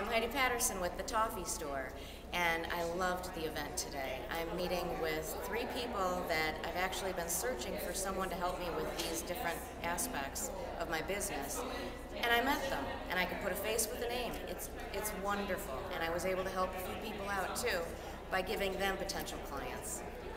Heidi Paterson with the Toffee Store, and I loved the event today. I'm meeting with 3 people that I've actually been searching for someone to help me with these different aspects of my business. And I met them, and I could put a face with a name. It's wonderful, and I was able to help a few people out too by giving them potential clients.